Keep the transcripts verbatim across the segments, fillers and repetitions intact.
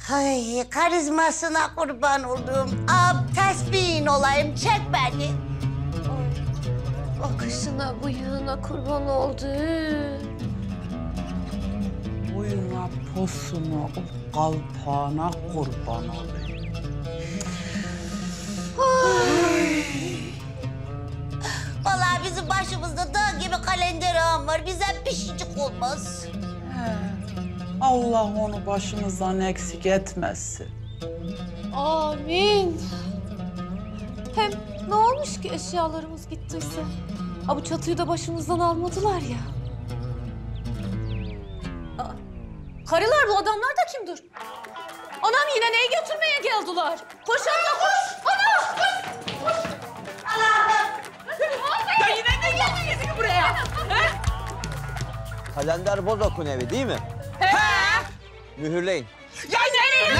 Ay karizmasına kurban olduğum ab tesbihin olayım, çek beni. Bakışına, bıyığına kurban oldu. Boyuna, posuna, o kalpağına kurban olayım. Vallahi bizim başımızda dağ gibi kalender ağam var. Bize bir şeycik olmaz. He. Allah onu başımızdan eksik etmesin. Amin. Hem ne olmuş ki eşyalarımız gittiyse? Ha bu çatıyı da başımızdan almadılar ya. Aa, karılar bu adamlar da kimdir? Anam yine neyi götürmeye geldiler? Koş abla koş! Ana! Koş! Allah'ım! Ya yine ne geldiniz ki buraya? He? Kalender Bozok'un evi değil mi? He! Mühürleyin. Ya nereye?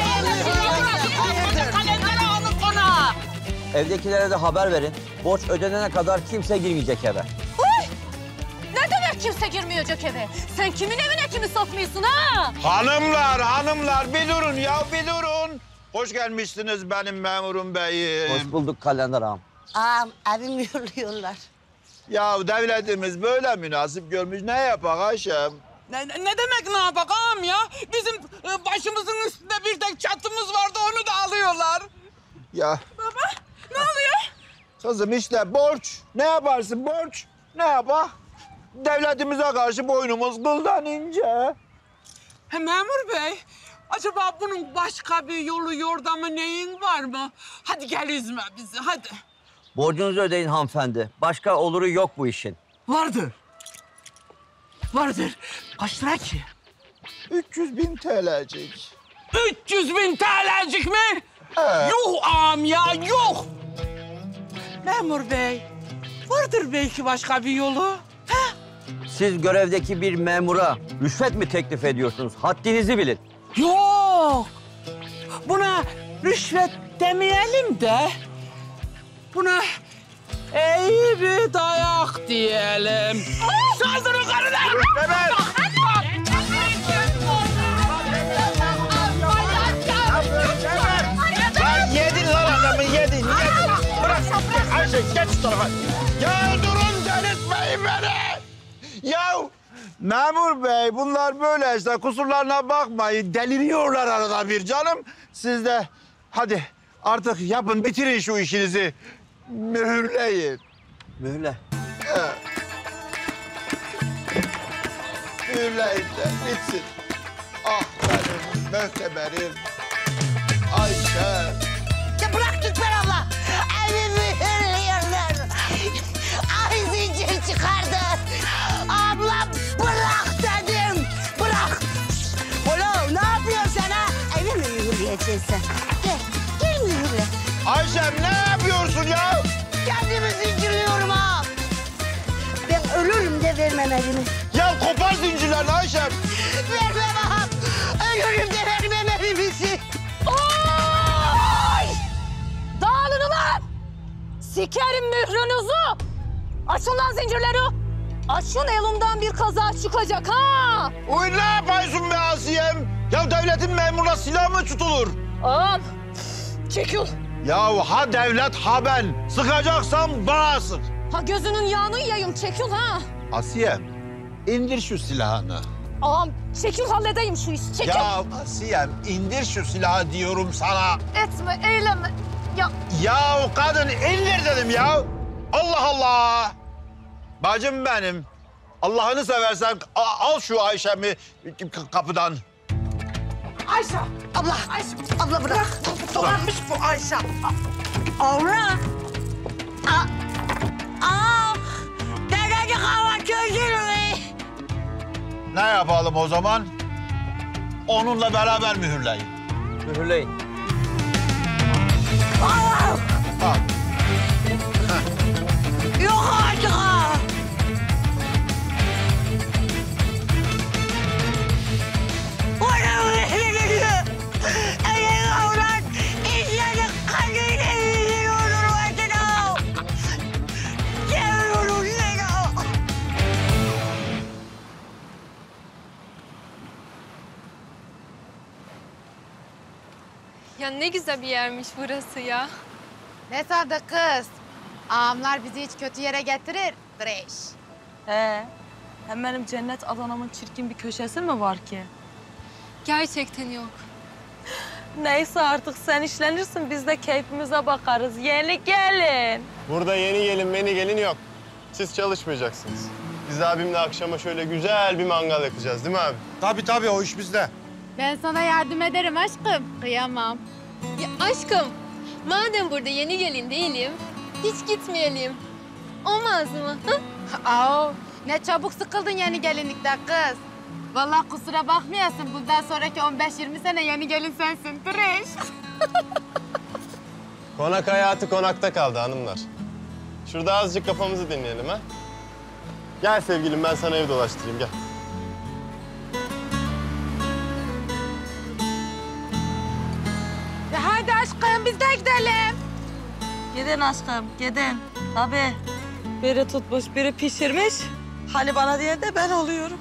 Kalender ağanın konağı! Evdekilere de haber verin. Borç ödenene kadar kimse girmeyecek eve. Uy! Ne demek kimse girmeyecek eve? Sen kimin evine kimi sokmuyorsun ha? Hanımlar, hanımlar bir durun ya bir durun. Hoş gelmişsiniz benim memurum beyim. Hoş bulduk Kalender ağam. Ağam evimi yolluyorlar. Ya devletimiz böyle münasip görmüş, ne yapak Ayşem? Ne, ne demek ne yapalım ya? Bizim e, başımızın üstünde bir tek çatımız vardı, onu da alıyorlar. Ya Baba, ne oluyor? kızım işte borç. Ne yaparsın borç? Ne yapak? Devletimize karşı boynumuz kıldan ince. He, memur bey, acaba bunun başka bir yolu, yordamı, neyin var mı? Hadi gel üzme bizi, hadi. Borcunuzu ödeyin hanımefendi. Başka oluru yok bu işin. Vardır. Vardır. Kaç lira ki? üç yüz bin T L'cik. üç yüz bin T L'cik mi? He. Yuh ağam ya, yuh! Memur bey, vardır belki başka bir yolu. Siz görevdeki bir memura rüşvet mi teklif ediyorsunuz? Haddinizi bilin. Yok! Buna rüşvet demeyelim de... buna iyi bir dayak diyelim. Saldırın karılar! Hemen. Lan yedin lan adamı yedin. yedin. Bırak. Ayşe geç şu tarafa. Ya durun delirtmeyin beni. Ya memur bey bunlar böyle işte kusurlarına bakmayın. Deliriyorlar arada bir canım. Siz de hadi artık yapın bitirin şu işinizi. Mühürleyin. Mühürle. Evet. Mühürleyin de bitsin. Ah benim möhteberim. Ayşe. Ya bırak Lütfen abla. Evimi hırlıyorlar. Ay zincir çıkardı. Abla bırak dedim. Bırak. Oğlum ne yapıyorsun sen ha? Evi mi yürüyeceksin sen? Gel. Gel mühürle. Ayşem ne yapıyorsun ya? Kendimi zincirliyorum ha. Ben ölürüm de vermem evimi. Ya kopar zincirlerini Ayşem. Vermem ağam. Ölürüm de vermem evimizi. Oy! Dağılın ulan! Sikerim mührünüzü! Açın lan zincirleri! Açın elimden bir kaza çıkacak ha! Uy ne yapıyorsun be Asiyem? Ya devletin memuruna silah mı tutulur? Ağam! Çekil! Ya ha devlet ha ben. Sıkacaksan bana sık. Ha gözünün yağını yiyeyim, çekil ha! Asiyem indir şu silahını. Ağam çekil halledeyim şu işi, çekil! Ya Asiyem indir şu silahı diyorum sana. Etme, eyleme! Ya Ya kadın indir dedim ya. Allah Allah. Bacım benim. Allah'ını seversen a- al şu Ayşe'mi k- kapıdan. Ayşe, Abla. Ayşe. Abla bırak. Dolanmış bu Ayşe. Avra. Aa. Aa. Dedeci hava çözülmüyor. Ne yapalım o zaman? Onunla beraber mühürleyin. Mühürleyin. Aa. Al. Yok artık ha. Onun elini elini avrat. İzledik kanıyla elini olur başına. Seviyorum seni. Ya ne güzel bir yermiş burası ya. Ne sandık kız? Ağamlar bizi hiç kötü yere getirir. Fresh. He. Hem benim cennet Adana'mın çirkin bir köşesi mi var ki? Gerçekten yok. Neyse artık sen işlenirsin, biz de keyfimize bakarız. Yeni gelin. Burada yeni gelin, beni gelin yok. Siz çalışmayacaksınız. Biz abimle akşama şöyle güzel bir mangal yakacağız değil mi abi? Tabii tabii o iş bizde. Ben sana yardım ederim aşkım. Kıyamam. Ya aşkım, madem burada yeni gelin değilim, hiç gitmeyelim. Olmaz mı? Hı? Aa, ne çabuk sıkıldın yeni gelinlikten kız. Vallahi kusura bakmayasın. Bundan sonraki on beş yirmi sene yeni gelin sensin. Fresh. Konak hayatı konakta kaldı hanımlar. Şurada azıcık kafamızı dinleyelim ha. Gel sevgilim, ben sana ev dolaştırayım, gel. Ya hadi aşkım biz de gidelim. Gidin aşkım, gidin. Tabii. Biri tutmuş, biri pişirmiş. Hani bana diye de ben oluyorum.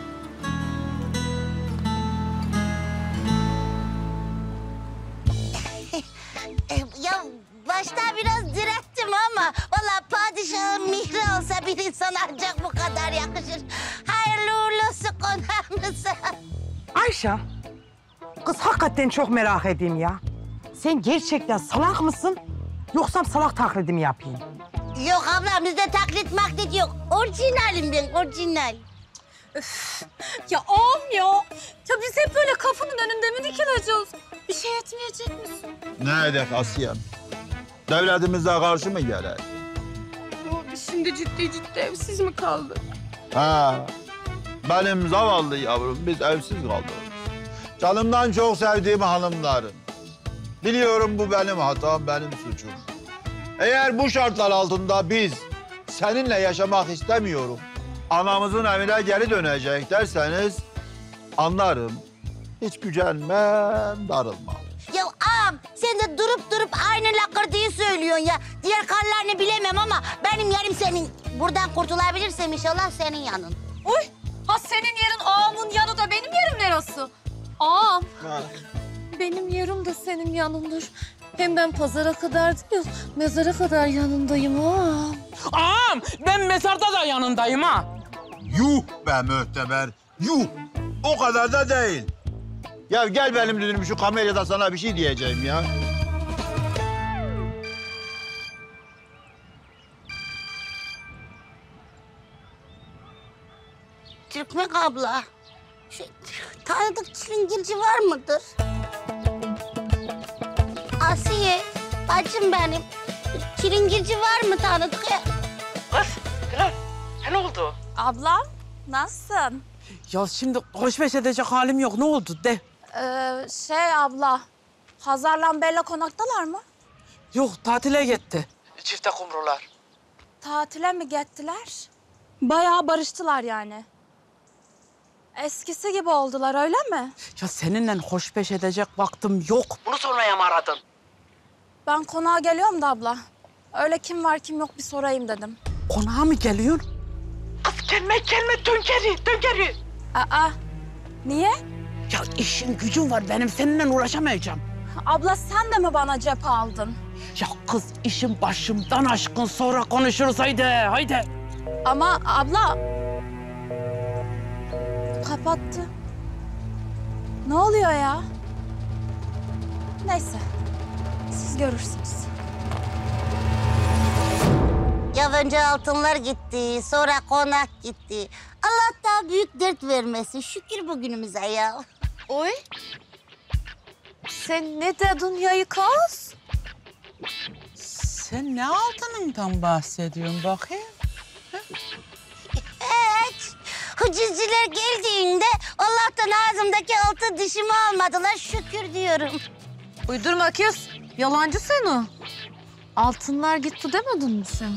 E, ya başta biraz direttim ama vallahi padişahın mihri olsa bir insan ancak bu kadar yakışır. Hayırlı uğurlu olsun konağımıza. Ayşe, kız hakikaten çok merak edeyim ya. Sen gerçekten salak mısın? Yoksa salak taklidi mi yapayım? Yok abla bizde taklit maklit yok. Orijinalim ben orijinal. Ya ağam ya. Ya biz hep böyle kapının önünde mi dikileceğiz? Bir şey etmeyecek misin? Ne edek Asiyem? Devletimize karşı mı gelir? Şimdi ciddi ciddi evsiz mi kaldık? Ha, benim zavallı yavrum, biz evsiz kaldık. Canımdan çok sevdiğim hanımlarım. Biliyorum bu benim hatam, benim suçum. Eğer bu şartlar altında biz seninle yaşamak istemiyorum, anamızın evine geri dönecek derseniz anlarım. Hiç gücenmem, darılmam. Ya ağam sen de durup durup aynı lakırdığı söylüyorsun ya. Diğer karlarını bilemem ama benim yerim senin. Buradan kurtulabilirsem inşallah senin yanın. Uy! Ha senin yerin ağamın yanı da benim yerim neresi? Ağam. Benim yerim de senin yanındır. Hem ben pazara kadar değil, mezara kadar yanındayım ağam. Ağam ben mezarda da yanındayım ha. Yuh be Möhteber, yuh! O kadar da değil. Ya gel benim dünüm şu kamerada sana bir şey diyeceğim ya. Türkmek abla, şu tanıdık çilingirci var mıdır? Asiye, bacım benim. Çilingirci var mı tanıdık? Ne oldu? Ablam, nasılsın? Ya şimdi hoşbeş edecek halim yok. Ne oldu de? Ee, şey abla, Hazar'la Bella konaktalar mı? Yok tatile gitti. Çifte kumrular. Tatile mi gittiler? Bayağı barıştılar yani. Eskisi gibi oldular öyle mi? Ya seninle hoşbeş edecek vaktim yok. Bunu sormaya mı aradın? Ben konağa geliyorum da abla. Öyle kim var kim yok bir sorayım dedim. Konağa mı geliyorsun? Kız gelme gelme dön geri dön geri. Aa, niye? Ya işin gücün var benim seninle uğraşamayacağım. Abla sen de mi bana cephe aldın? Ya kız işin başımdan aşkın sonra konuşuruz haydi haydi. Ama abla... Kapattı. Ne oluyor ya? Neyse. Siz görürsünüz. Ya önce altınlar gitti, sonra konak gitti. Allah daha büyük dert vermesin. Şükür bugünümüze ya. Oy. Sen ne dedin ya kız? Sen ne altınından bahsediyorsun bakayım? Evet. Hıcızcılar geldiğinde Allah'tan ağzımdaki altın dişimi almadılar. Şükür diyorum. Uydurma kız. Yalancı sen o. Altınlar gitti demedin mi sen?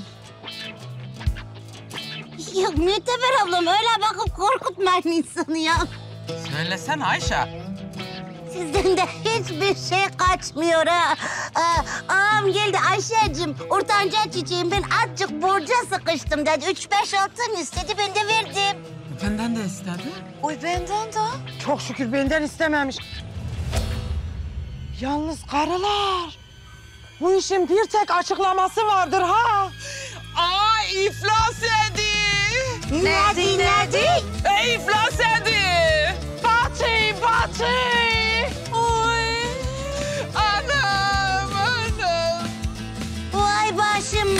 Yok Müteber ablam öyle bakıp korkutmayın insanı ya. Söylesene Ayşe. Sizden de hiçbir şey kaçmıyor ha. Aa, ağam geldi Ayşe'cim, ortanca çiçeğim ben azıcık borca sıkıştım dedi. Üç beş altın istedi, ben de verdim. Benden de istedi. Oy benden de. Çok şükür benden istememiş. Yalnız karılar, bu işin bir tek açıklaması vardır ha. Aa iflas edi. Nerede, nerede? E, iflas edi. Batı, batı. Oy. Anam, anam. Vay başım.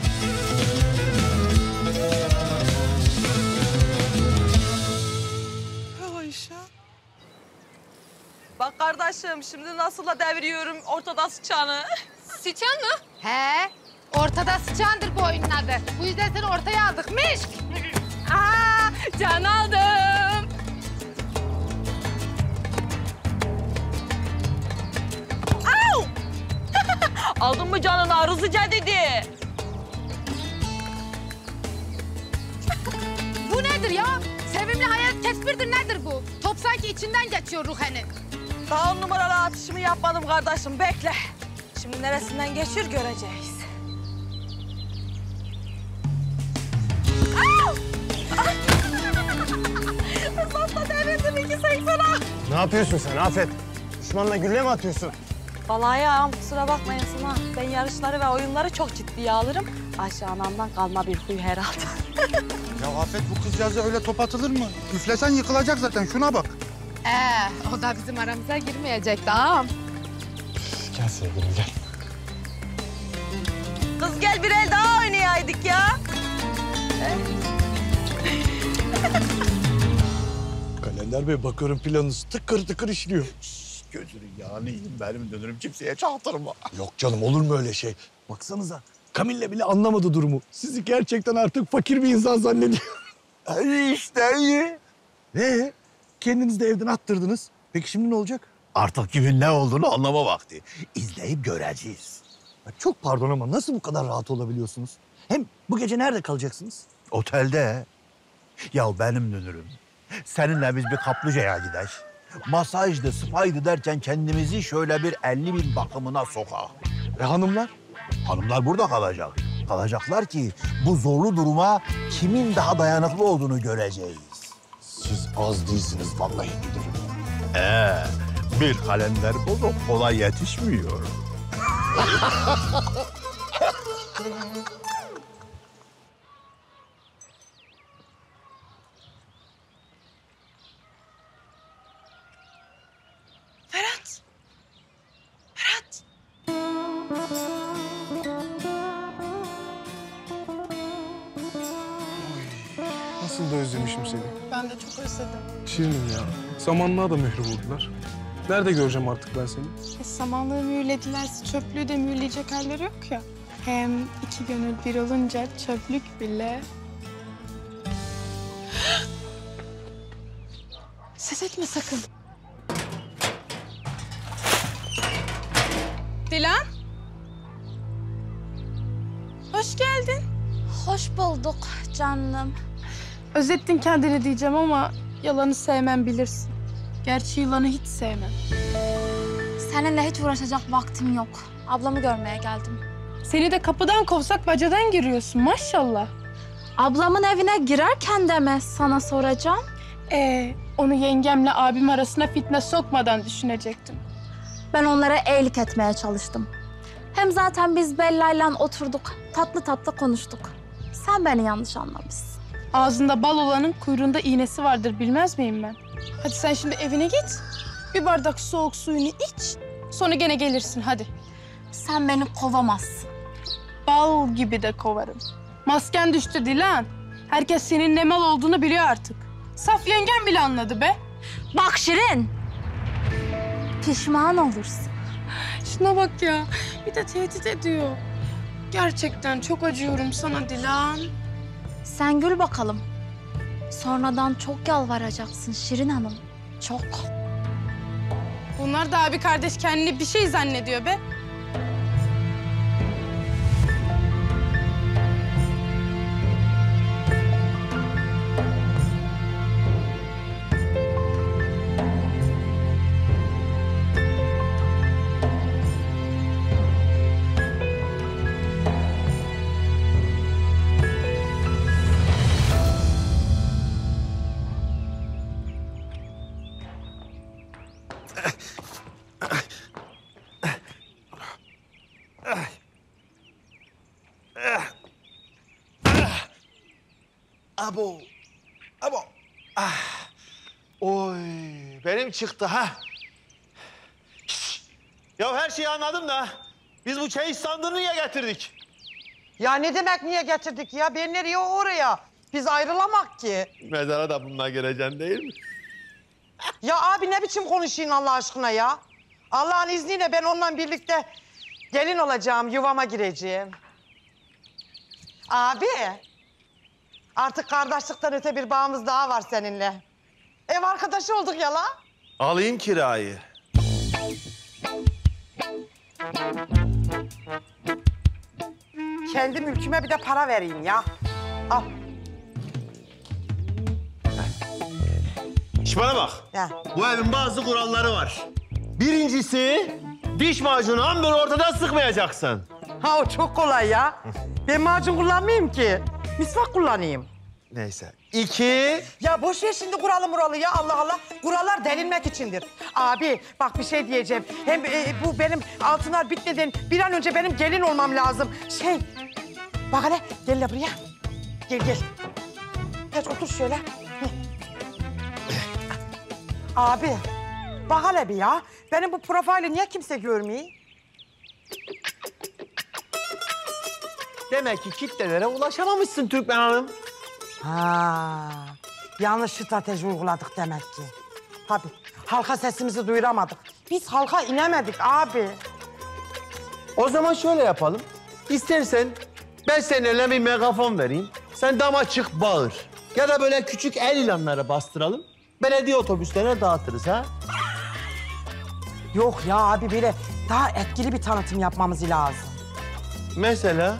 Ayşe. Bak kardeşim şimdi nasıl da deviriyorum ortada sıçanı. Sıçan mı? He, ortada sıçandır bu oyunun adı. Bu yüzden seni ortaya aldık mişk. Aa, can aldım. Aldın mı canını arızıca dedi. Bu nedir ya? Sevimli hayat tespirdir nedir bu? Top sanki içinden geçiyor ruhenin. Daha on numaralı atışımı yapmadım kardeşim bekle. Şimdi neresinden geçiyor göreceğiz. Hızlatla devrildim iki seksene. Ne yapıyorsun sen Afet? Düşmanla gülle mi atıyorsun? Vallahi ya kusura bakmayın Suna. Ben yarışları ve oyunları çok ciddiye alırım. Ayşe anamdan kalma bir huy herhalde. Ya Afet bu kızcağıza öyle top atılır mı? Üflesen yıkılacak zaten şuna bak. Ee, o da bizim aramıza girmeyecek tamam. Gel sevgilim gel. Kız gel bir el daha oynayaydık ya. Kalender Bey bakıyorum planınız tıkır tıkır işliyor. Gözünü yağını yiyeyim benim dönürüm kimseye çaktırma. Yok canım olur mu öyle şey? Baksanıza Kamille bile anlamadı durumu. Sizi gerçekten artık fakir bir insan zannediyor. Ay işte iyi. Ee, kendiniz de evden attırdınız. Peki şimdi ne olacak? Artık kimin ne olduğunu anlama vakti. İzleyip göreceğiz. Ya çok pardon ama nasıl bu kadar rahat olabiliyorsunuz? Hem bu gece nerede kalacaksınız? Otelde. Ya benim dönürüm. Seninle biz bir kaplıcaya gidelim. Masajdı, spaydı derken kendimizi şöyle bir elli bin bakımına sokak. E hanımlar? Hanımlar burada kalacak. Kalacaklar ki bu zorlu duruma kimin daha dayanıklı olduğunu göreceğiz. Siz az değilsiniz vallahi bilirim. Ee, bir kalender bozuk kolay yetişmiyor. Ferhat. Ferhat. Nasıl da özlemişim seni. Ben de çok özledim. Şirinim ya. Samanlığa da mührü vurdular. Nerede göreceğim artık ben seni? E, samanlığı mühürledilerse çöplüğü de mühürleyecek halleri yok ya. Hem iki gönül bir olunca çöplük bile... Ses etme sakın. Dilan? Hoş geldin. Hoş bulduk canım. Özettin kendini diyeceğim ama yalanı sevmem bilirsin. Gerçi yılanı hiç sevmem. Seninle hiç uğraşacak vaktim yok. Ablamı görmeye geldim. Seni de kapıdan kovsak bacadan giriyorsun maşallah. Ablamın evine girerken de mi sana soracağım? Ee, onu yengemle abim arasına fitne sokmadan düşünecektim. Ben onlara iyilik etmeye çalıştım. Hem zaten biz Bella'yla oturduk, tatlı tatlı konuştuk. Sen beni yanlış anlamışsın. Ağzında bal olanın kuyruğunda iğnesi vardır bilmez miyim ben? Hadi sen şimdi evine git. Bir bardak soğuk suyunu iç. Sonra gene gelirsin hadi. Sen beni kovamazsın. Bal gibi de kovarım. Masken düştü Dilan. Herkes senin ne mal olduğunu biliyor artık. Saf yengem bile anladı be. Bak Şirin. Pişman olursun. Şuna bak ya. Bir de tehdit ediyor. Gerçekten çok acıyorum sana Dilan. Sen gül bakalım. Sonradan çok yalvaracaksın Şirin Hanım. Çok. Bunlar da abi kardeş kendini bir şey zannediyor be. Abo. Abo. Ah. Oy. Benim çıktı ha. Şişt. Ya her şeyi anladım da biz bu çeyiz sandığını niye getirdik? Ya ne demek niye getirdik ya? Ben nereye oraya? Biz ayrılamak ki. Mezara da bununla geleceksin değil mi? Ya abi ne biçim konuşuyorsun Allah aşkına ya? Allah'ın izniyle ben onunla birlikte gelin olacağım, yuvama gireceğim. Abi, artık kardeşlikten öte bir bağımız daha var seninle. Ev arkadaşı olduk ya la. Alayım kirayı. Kendi mülküme bir de para vereyim ya. Al. İş bana bak. Ya. Bu evin bazı kuralları var. Birincisi, diş macunu an böyle ortadan sıkmayacaksın. Ha o çok kolay ya. Ben macun kullanmayayım ki. Misvak kullanayım. Neyse. İki... Ya boş ver şimdi kuralı muralı ya Allah Allah. Kurallar delinmek içindir. Abi bak bir şey diyeceğim. Hem e, bu benim altınlar bitmeden bir an önce benim gelin olmam lazım. Şey, bak hele gel la buraya. Gel gel. Geç otur şöyle. Hı. Abi bak hele bir ya. Benim bu profili niye kimse görmüyor? Demek ki kitlelere ulaşamamışsın Türkmen Hanım. Ha, yanlış strateji uyguladık demek ki. Tabii, halka sesimizi duyuramadık. Biz halka inemedik abi. O zaman şöyle yapalım. İstersen ben senin eline bir megafon vereyim. Sen dama çık bağır. Ya da böyle küçük el ilanları bastıralım. Belediye otobüslerine dağıtırız ha. Yok ya abi böyle daha etkili bir tanıtım yapmamız lazım. Mesela?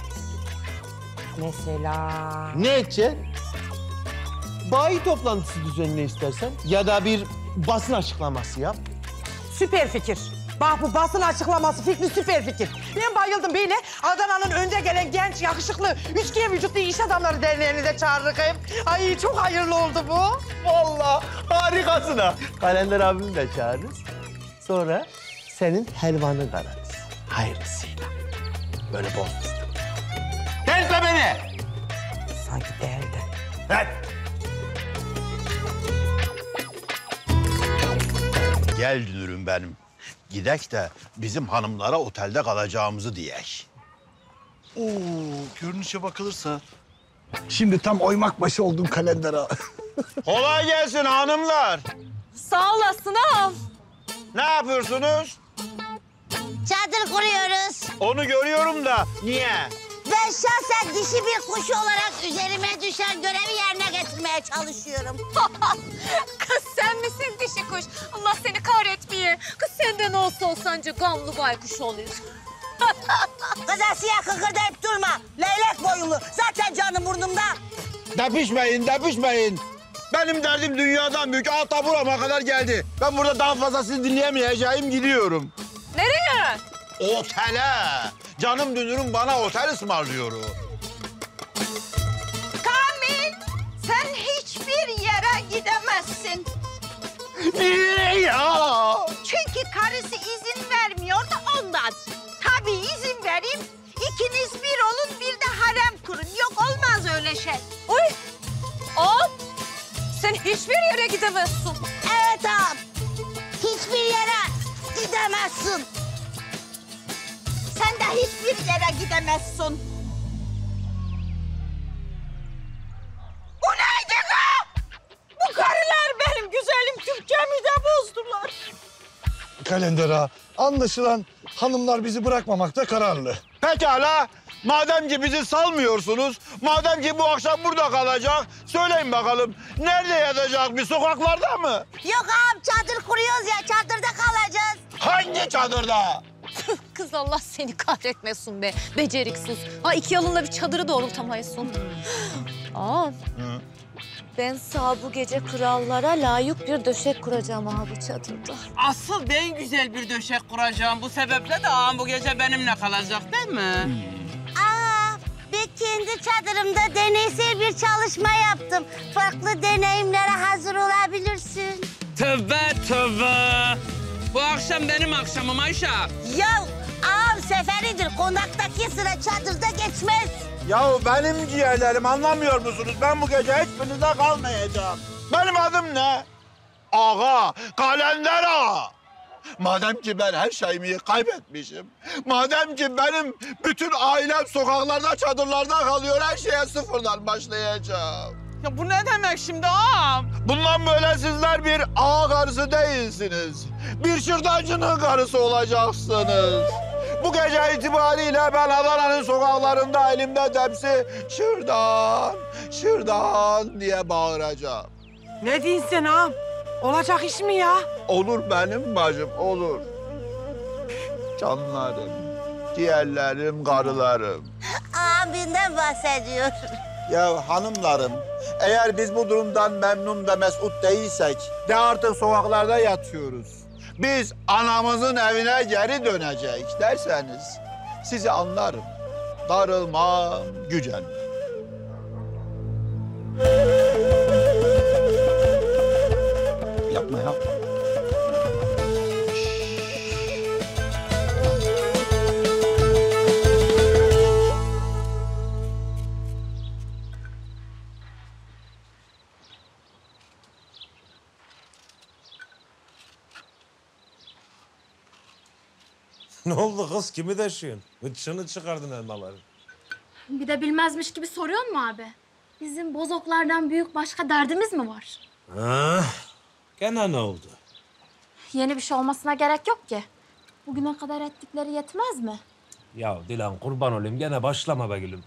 Mesela... Ne edeceksin? Bayi toplantısı düzenle istersen. Ya da bir basın açıklaması yap. Süper fikir. Bak bu basın açıklaması fikri süper fikir. Ben bayıldım böyle. Adana'nın önde gelen genç, yakışıklı, üçgen vücutlu iş adamları derneğini de çağırırım. Ay çok hayırlı oldu bu. Vallahi harikasın ha. Kalender abimi de çağırırız. Sonra senin helvanı kararız. Hayırlısıyla. Böyle bol fıstık. Delme beni! Sanki değildi. Evet. Gel dünürüm benim. Gidek de bizim hanımlara otelde kalacağımızı diyek. Oo, görünüşe bakılırsa. Şimdi tam oymak başı oldun Kalender ağa. Kolay gelsin hanımlar. Sağ olasın ağam. Ne yapıyorsunuz? Çadır kuruyoruz. Onu görüyorum da niye? Ben şahsen dişi bir kuş olarak üzerime düşen görevi yerine getirmeye çalışıyorum. Kız sen misin dişi kuş? Allah seni kahretmeye. Kız senden olsa olsanca gamlı baykuş oluyorsun. Kız Asiye kıkırdayıp durma. Leylek boyunlu. Zaten canım burnumda. Depişmeyin, depişmeyin. Benim derdim dünyadan büyük. Alta burama kadar geldi. Ben burada daha fazla sizi dinleyemeyeceğim, gidiyorum. Nereye? Otele. Canım dünürüm bana otel ısmarlıyor. Kamil, sen hiçbir yere gidemezsin. Niye ya? Çünkü karısı izin vermiyor da ondan. Tabii izin vereyim. İkiniz bir olun, bir de harem kurun. Yok olmaz öyle şey. Uy! Ağam, sen hiçbir yere gidemezsin. Evet ağam. Hiçbir yere gidemezsin. Sen de hiçbir yere gidemezsin. Bu neydi kız? Bu karılar benim güzelim Türkçemi de bozdular. Kalender ağa, anlaşılan hanımlar bizi bırakmamakta kararlı. Pekala. Madem ki bizi salmıyorsunuz, madem ki bu akşam burada kalacak, söyleyin bakalım nerede yatacak, bir sokaklarda mı? Yok ağam çadır kuruyoruz ya, çadırda kalacağız. Hangi çadırda? Kız Allah seni kahretmesin be, beceriksiz. Ha iki yalınla bir çadırı doğrultamayasın. Ağam, ben sağ bu gece krallara layık bir döşek kuracağım ha bu çadırda. Asıl ben güzel bir döşek kuracağım. Bu sebeple de ağam bu gece benimle kalacak değil mi? Aa, ben kendi çadırımda deneysel bir çalışma yaptım. Farklı deneyimlere hazır olabilirsin. Tövbe tövbe. Bu akşam benim akşamım Ayşe. Ya ağam seferidir. Konaktaki sıra çadırda geçmez. Ya benim ciğerlerim anlamıyor musunuz? Ben bu gece hiçbirinizde kalmayacağım. Benim adım ne? Ağa, Kalender Ağa. Madem ki ben her şeyimi kaybetmişim, madem ki benim bütün ailem sokaklarda, çadırlarda kalıyor, her şeye sıfırdan başlayacağım. Ya bu ne demek şimdi ağam? Bundan böyle sizler bir ağa karısı değilsiniz. Bir şırdancının karısı olacaksınız. Bu gece itibariyle ben Adana'nın sokaklarında elimde tepsi şırdan, şırdan diye bağıracağım. Ne diyorsun sen ağam? Olacak iş mi ya? Olur benim bacım, olur. Canlarım, ciğerlerim, karılarım. Abinden bahsediyor. Ya hanımlarım, eğer biz bu durumdan memnun ve mesut değilsek de artık sokaklarda yatıyoruz. Biz anamızın evine geri dönecek derseniz sizi anlarım. Darılmam, gücenmem. Yapma ya. Ne oldu kız? Kimi deşiyorsun? Hıçını çıkardın elmaları. Bir de bilmezmiş gibi soruyor mu abi? Bizim bozoklardan büyük başka derdimiz mi var? Ha, gene ne oldu? Yeni bir şey olmasına gerek yok ki. Bugüne kadar ettikleri yetmez mi? Ya Dilan kurban olayım gene başlama be gülüm.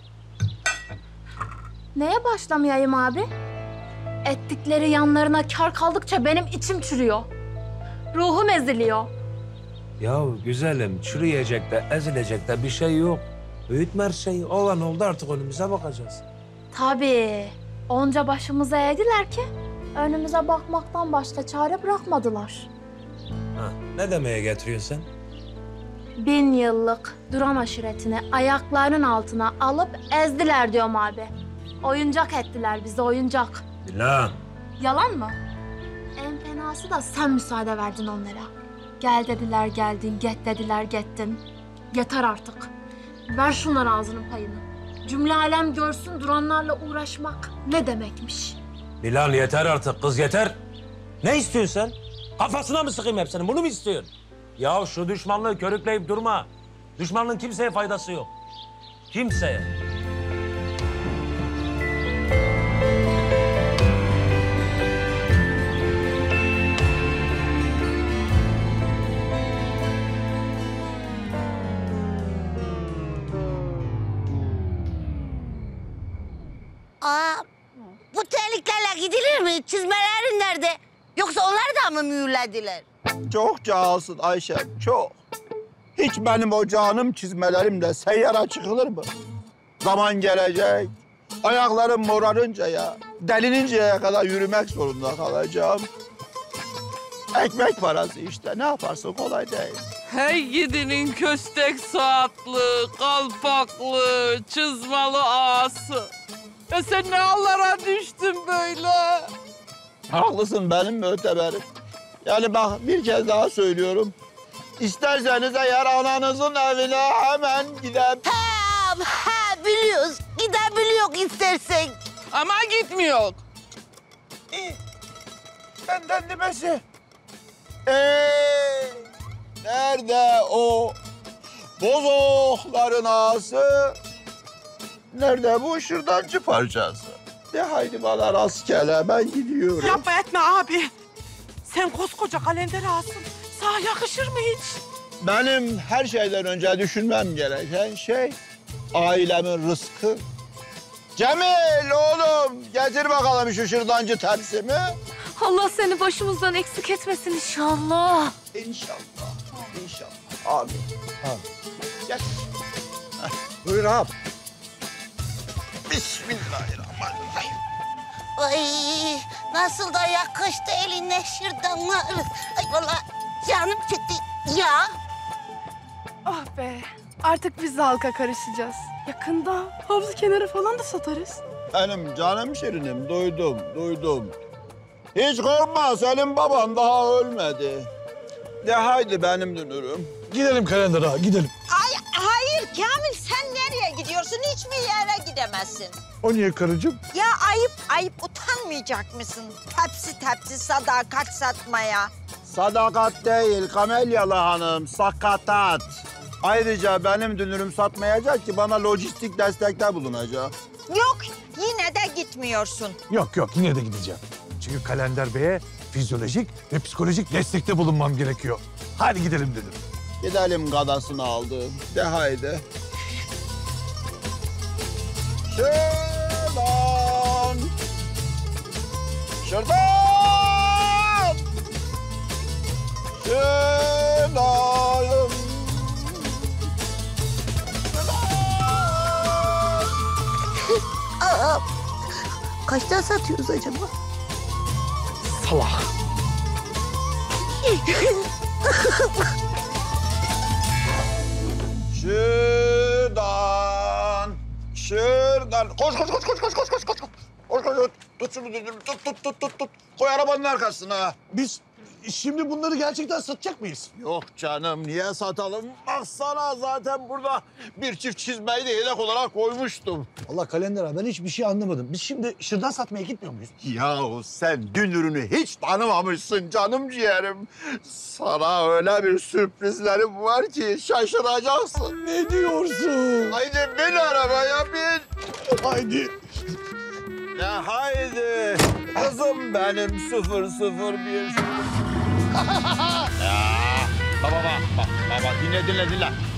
Neye başlamayayım abi? Ettikleri yanlarına kar kaldıkça benim içim çürüyor. Ruhum eziliyor. Ya güzelim çürüyecek de ezilecek de bir şey yok. Büyütme her şeyi. Olan oldu artık önümüze bakacağız. Tabii. Onca başımıza eğdiler ki önümüze bakmaktan başka çare bırakmadılar. Ha, ne demeye getiriyorsun sen? Bin yıllık Duran aşiretini ayaklarının altına alıp ezdiler diyorum abi. Oyuncak ettiler bizi, oyuncak. Dilan. Yalan mı? En fenası da sen müsaade verdin onlara. Gel dediler geldin, get dediler gittin. Yeter artık. Ver şunların ağzının payını. Cümle alem görsün Duranlarla uğraşmak ne demekmiş. Dilan yeter artık kız yeter. Ne istiyorsun sen? Kafasına mı sıkayım hepsini? Bunu mu istiyorsun? Ya şu düşmanlığı körükleyip durma. Düşmanlığın kimseye faydası yok. Kimseye. Aa, bu terliklerle gidilir mi? Çizmelerin nerede? Yoksa onları da mı mühürlediler? Çok cahilsin Ayşem, çok. Hiç benim o canım çizmelerimle seyyara çıkılır mı? Zaman gelecek, ayaklarım morarınca ya, delininceye kadar yürümek zorunda kalacağım. Ekmek parası işte, ne yaparsın kolay değil. Hey gidinin köstek saatli, kalpaklı, çizmalı ağası. Ya sen ne hallara düştün böyle? Haklısın benim müteberim. Yani bak bir kez daha söylüyorum. İsterseniz eğer ananızın evine hemen gidelim. He, he biliyoruz. Gidebiliyor istersek. Ama gitmiyor. İyi. Benden demesi. Ee, nerede o bozokların ağası? Nerede bu şırdancı parçası? De haydi bana rastgele ben gidiyorum. Yapma etme abi. Sen koskoca kalender ağasın. Sana yakışır mı hiç? Benim her şeyden önce düşünmem gereken şey ailemin rızkı. Cemil oğlum getir bakalım şu şırdancı tepsimi. Allah seni başımızdan eksik etmesin inşallah. İnşallah, inşallah. Amin. Amin. Gel. Heh, buyur ağam. Bismillahirrahmanirrahim. Ay nasıl da yakıştı eline şırdanlar. Ay vallahi canım çıktı ya. Ah be. Artık biz de halka karışacağız. Yakında havlu kenarı falan da satarız. Benim canım şirinim, duydum, duydum. Hiç korkma, senin baban daha ölmedi. De haydi benim dünürüm. Gidelim Kalender ağa, gidelim. Ay hayır Kamil sen nereye gidiyorsun? Hiçbir yere gidemezsin. O niye karıcığım? Ya ayıp ayıp utanmayacak mısın? Tepsi tepsi sadakat satmaya. Sadakat değil Kamelyalı Hanım, sakatat. Ayrıca benim dünürüm satmayacak ki bana lojistik destekte bulunacak. Yok yine de gitmiyorsun. Yok yok, yine de gideceğim. Çünkü Kalender Bey'e fizyolojik ve psikolojik destekte bulunmam gerekiyor. Hadi gidelim dedim. Gidelim gadasını aldı. De haydi. Şuradan. Şuradan. Şuradan. Aa, kaçtan satıyoruz acaba? Salak. Şuradan. Şuradan. Koş koş koş koş koş koş koş koş. Koş koş. Tut şunu tut tut tut tut tut tut. Koy arabanın arkasına. Biz şimdi bunları gerçekten satacak mıyız? Yok canım niye satalım? Baksana zaten burada bir çift çizmeyi de yedek olarak koymuştum. Allah Kalender ağa, ben hiçbir şey anlamadım. Biz şimdi şırdan satmaya gitmiyor muyuz? Yahu sen dünürünü hiç tanımamışsın canım ciğerim. Sana öyle bir sürprizlerim var ki şaşıracaksın. Ne diyorsun? Haydi bin arabaya bin. Haydi. Ya haydi. Kızım benim sıfır sıfır bir. Ya, baba baba baba dinle dinle dinle.